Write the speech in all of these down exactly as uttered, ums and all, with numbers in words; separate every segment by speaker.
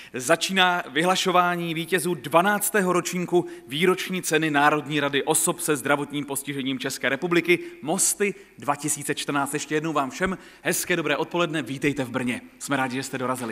Speaker 1: Začíná vyhlašování vítězů dvanáctého ročníku výroční ceny Národní rady osob se zdravotním postižením České republiky Mosty dva tisíce čtrnáct. Ještě jednou vám všem hezké dobré odpoledne, vítejte v Brně. Jsme rádi, že jste dorazili.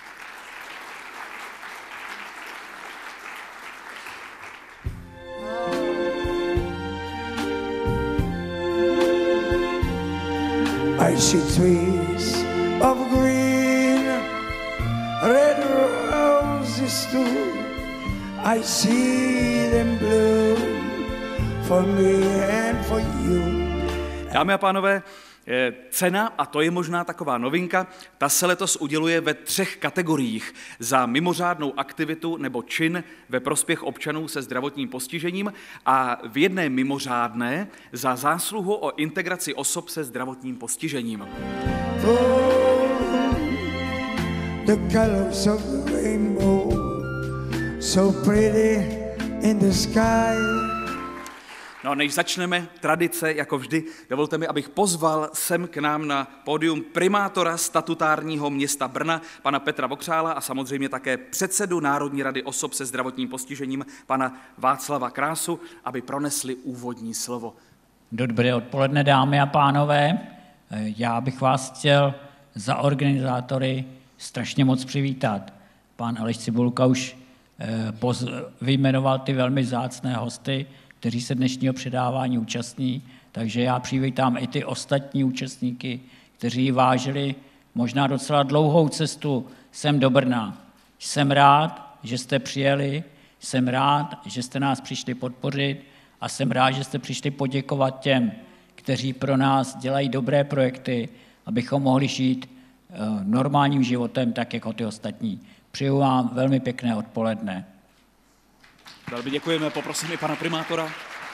Speaker 2: I see trees of green, red roses too. I see them bloom for me and for you.
Speaker 1: Dámy a pánové, cena, a to je možná taková novinka, ta se letos uděluje ve třech kategoriích. Za mimořádnou aktivitu nebo čin ve prospěch občanů se zdravotním postižením a v jedné mimořádné za zásluhu o integraci osob se zdravotním postižením.
Speaker 2: Oh, the colors of the rainbow, so pretty in the sky.
Speaker 1: No, než začneme, tradice, jako vždy, dovolte mi, abych pozval sem k nám na pódium primátora statutárního města Brna, pana Petra Vokřála a samozřejmě také předsedu Národní rady osob se zdravotním postižením, pana Václava Krásu, aby pronesli úvodní slovo.
Speaker 3: Dobré odpoledne, dámy a pánové. Já bych vás chtěl za organizátory strašně moc přivítat. Pan Aleš Cibulka už vyjmenoval ty velmi vzácné hosty, kteří se dnešního předávání účastní, takže já přivítám i ty ostatní účastníky, kteří vážili možná docela dlouhou cestu sem do Brna. Jsem rád, že jste přijeli, jsem rád, že jste nás přišli podpořit a jsem rád, že jste přišli poděkovat těm, kteří pro nás dělají dobré projekty, abychom mohli žít normálním životem, tak jako ty ostatní. Přeju vám velmi pěkné odpoledne.
Speaker 1: Velmi děkujeme, poprosím i pana primátora.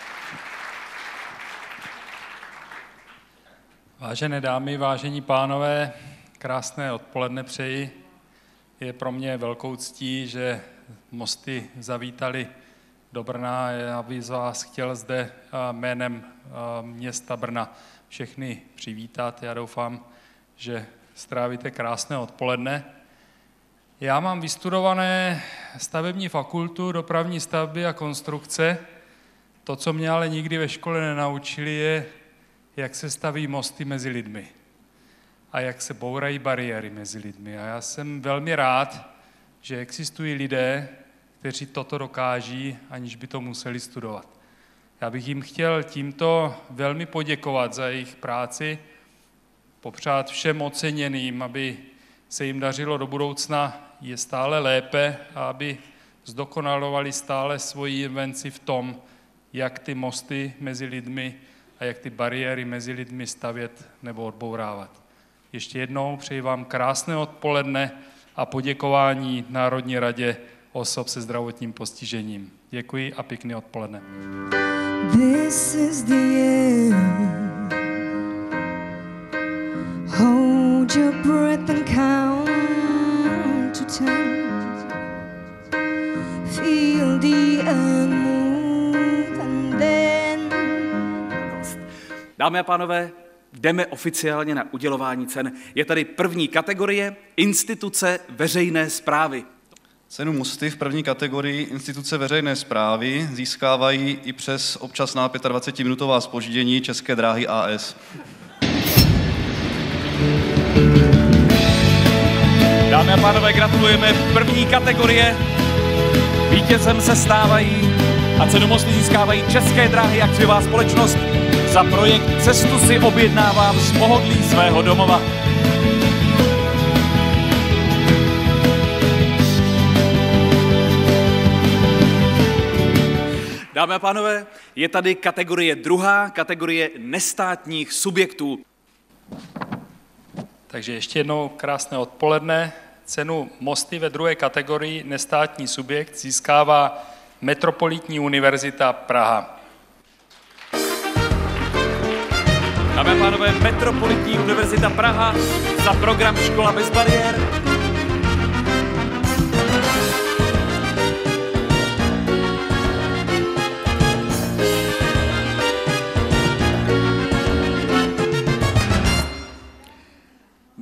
Speaker 4: Vážené dámy, vážení pánové, krásné odpoledne přeji. Je pro mě velkou ctí, že Mosty zavítali do Brna. Já bych vás chtěl zde jménem města Brna všechny přivítat. Já doufám, že strávíte krásné odpoledne. Já mám vystudované stavební fakultu, dopravní stavby a konstrukce. To, co mě ale nikdy ve škole nenaučili, je, jak se staví mosty mezi lidmi a jak se bourají bariéry mezi lidmi. A já jsem velmi rád, že existují lidé, kteří toto dokáží, aniž by to museli studovat. Já bych jim chtěl tímto velmi poděkovat za jejich práci, popřát všem oceněným, aby se jim dařilo do budoucna je stále lépe a aby zdokonalovali stále svoji invenci v tom, jak ty mosty mezi lidmi a jak ty bariéry mezi lidmi stavět nebo odbourávat. Ještě jednou přeji vám krásné odpoledne a poděkování Národní radě osob se zdravotním postižením. Děkuji a pěkný odpoledne.
Speaker 5: This is the end. Hold your breath and count to ten. Feel the earth move and then.
Speaker 1: Dámy a pánové, jdeme oficiálně na udělování cen. Je tady první kategorie instituce veřejné správy.
Speaker 6: Cenu Mosty v první kategorii instituce veřejné správy získávají i přes občasná dvacetipětiminutová zpoždění České dráhy A S.
Speaker 1: Dámy a pánové, gratulujeme. První kategorie. Vítězem se stávají a cenu Mosty získávají České dráhy akciová společnost. Za projekt Cestu si objednávám z pohodlí svého domova. Dámy a pánové, je tady kategorie druhá, kategorie nestátních subjektů.
Speaker 4: Takže ještě jednou krásné odpoledne. Cenu Mosty ve druhé kategorii nestátní subjekt získává Metropolitní univerzita Praha.
Speaker 1: Dámy a pánové, Metropolitní univerzita Praha za program Škola bez bariér.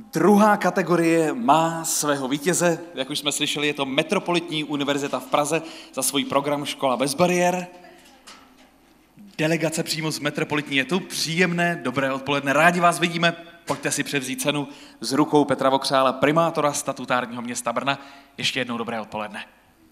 Speaker 1: Druhá kategorie má svého vítěze, jak už jsme slyšeli, je to Metropolitní univerzita v Praze za svůj program Škola bez bariér. Delegace přímo z Metropolitní je tu, příjemné, dobré odpoledne, rádi vás vidíme, pojďte si převzít cenu z rukou Petra Vokřála, primátora statutárního města Brna. Ještě jednou dobré odpoledne.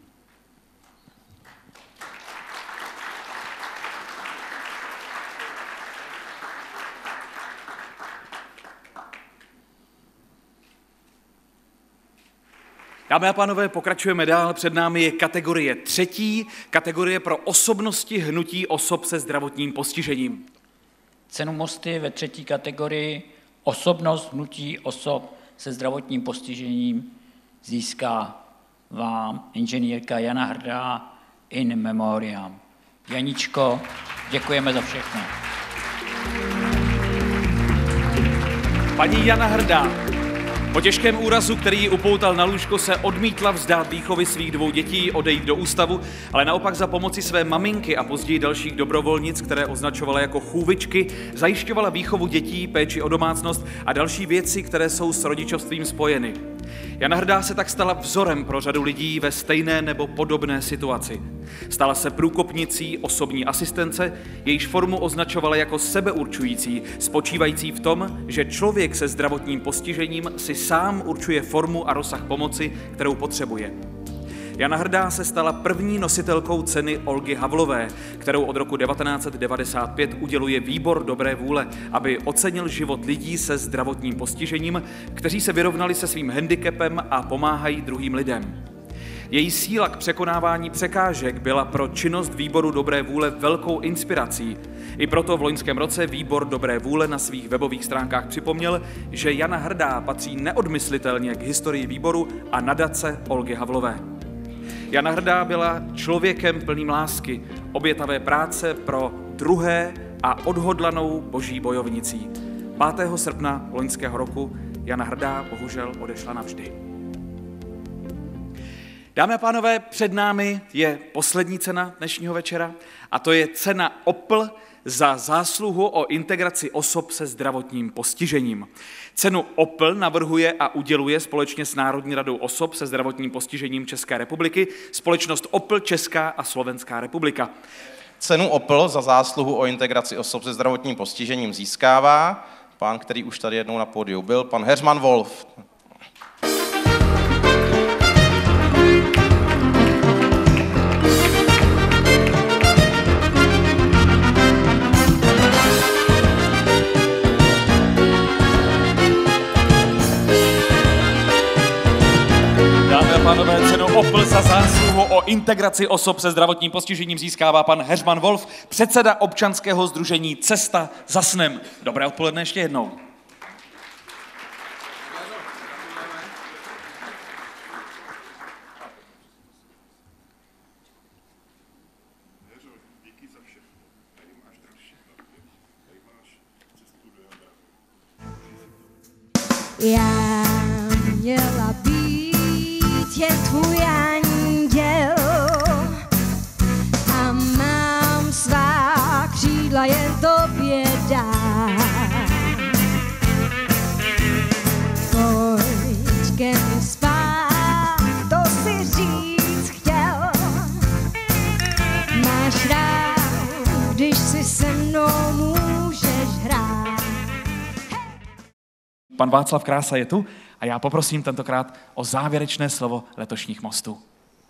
Speaker 1: Dámy a pánové, pokračujeme dál. Před námi je kategorie třetí, kategorie pro osobnosti hnutí osob se zdravotním postižením.
Speaker 3: Cenu Mosty ve třetí kategorii osobnost hnutí osob se zdravotním postižením získá vám inženýrka Jana Hrdá in memoriam. Janičko, děkujeme za všechno.
Speaker 1: Paní Jana Hrdá po těžkém úrazu, který ji upoutal na lůžko, se odmítla vzdát výchovy svých dvou dětí, odejít do ústavu, ale naopak za pomoci své maminky a později dalších dobrovolnic, které označovala jako chůvičky, zajišťovala výchovu dětí, péči o domácnost a další věci, které jsou s rodičovstvím spojeny. Jana Hrdá se tak stala vzorem pro řadu lidí ve stejné nebo podobné situaci. Stala se průkopnicí osobní asistence, jejíž formu označovala jako sebeurčující, spočívající v tom, že člověk se zdravotním postižením si sám určuje formu a rozsah pomoci, kterou potřebuje. Jana Hrdá se stala první nositelkou ceny Olgy Havlové, kterou od roku devatenáct set devadesát pět uděluje Výbor dobré vůle, aby ocenil život lidí se zdravotním postižením, kteří se vyrovnali se svým handicapem a pomáhají druhým lidem. Její síla k překonávání překážek byla pro činnost Výboru dobré vůle velkou inspirací. I proto v loňském roce Výbor dobré vůle na svých webových stránkách připomněl, že Jana Hrdá patří neodmyslitelně k historii výboru a nadace Olgy Havlové. Jana Hrdá byla člověkem plným lásky, obětavé práce pro druhé a odhodlanou boží bojovnicí. pátého srpna loňského roku Jana Hrdá bohužel odešla navždy. Dámy a pánové, před námi je poslední cena dnešního večera a to je cena Opl za zásluhu o integraci osob se zdravotním postižením. Cenu Opl navrhuje a uděluje společně s Národní radou osob se zdravotním postižením České republiky společnost Opl Česká a Slovenská republika.
Speaker 7: Cenu Opl za zásluhu o integraci osob se zdravotním postižením získává pán, který už tady jednou na pódiu byl, pan Heřman Wolf.
Speaker 1: Pánové, cenu Opl za zásluhu o integraci osob se zdravotním postižením získává pan Heřman Wolf, předseda občanského sdružení Cesta za snem. Dobré odpoledne ještě jednou.
Speaker 5: Já měla být jen tvůj anděl a mám svá křídla jen tobě dát. Pojď ke mně spát, to si říct chtěl. Máš rád, když si se mnou můžeš hrát.
Speaker 1: Pan Václav Krása je tu a já poprosím tentokrát o závěrečné slovo letošních mostů.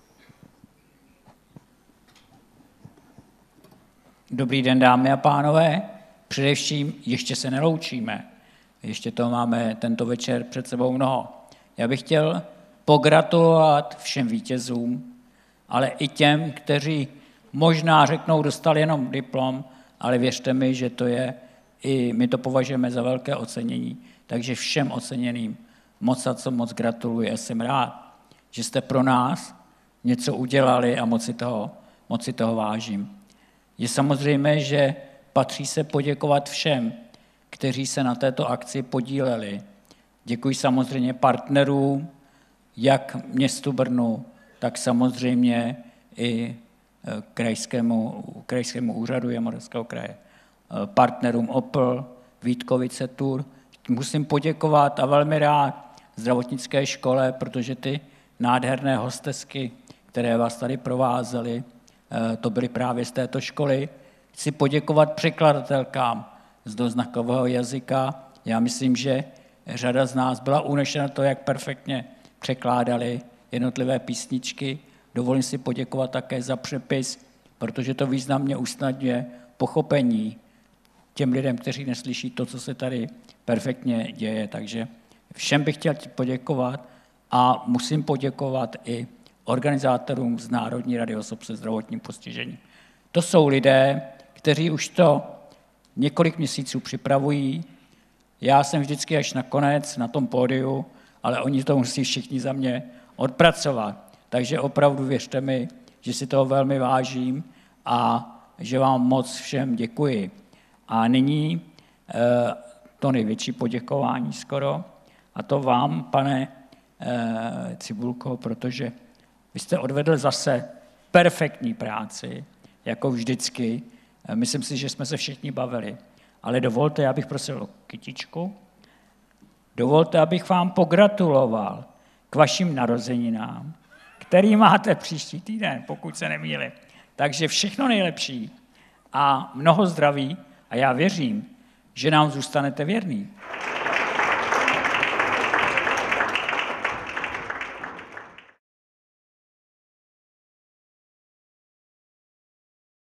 Speaker 3: Dobrý den, dámy a pánové. Především ještě se neloučíme. Ještě to máme tento večer před sebou mnoho. Já bych chtěl pogratulovat všem vítězům, ale i těm, kteří možná řeknou, dostali jenom diplom, ale věřte mi, že to je, i my to považujeme za velké ocenění. Takže všem oceněným moc a co moc gratuluji a jsem rád, že jste pro nás něco udělali a moc si toho, moc si toho vážím. Je samozřejmé, že patří se poděkovat všem, kteří se na této akci podíleli. Děkuji samozřejmě partnerům, jak městu Brnu, tak samozřejmě i krajskému, krajskému úřadu Jihomoravského kraje. Partnerům Opl, Vítkovice Tour, musím poděkovat a velmi rád zdravotnické škole, protože ty nádherné hostesky, které vás tady provázely, to byly právě z této školy. Chci poděkovat překladatelkám z doznakového jazyka. Já myslím, že řada z nás byla unešena to, jak perfektně překládali jednotlivé písničky. Dovolím si poděkovat také za přepis, protože to významně usnadňuje pochopení těm lidem, kteří neslyší to, co se tady perfektně děje. Takže všem bych chtěl poděkovat a musím poděkovat i organizátorům z Národní rady osob se zdravotním postižením. To jsou lidé, kteří už to několik měsíců připravují. Já jsem vždycky až nakonec na tom pódiu, ale oni to musí všichni za mě odpracovat. Takže opravdu věřte mi, že si toho velmi vážím a že vám moc všem děkuji. A nyní to největší poděkování skoro, a to vám, pane Cibulko, protože vy jste odvedl zase perfektní práci, jako vždycky. Myslím si, že jsme se všichni bavili. Ale dovolte, já bych prosil o kytičku. Dovolte, abych vám pogratuloval k vašim narozeninám, který máte příští týden, pokud se nemýlím. Takže všechno nejlepší a mnoho zdraví a já věřím, že nám zůstanete věrný.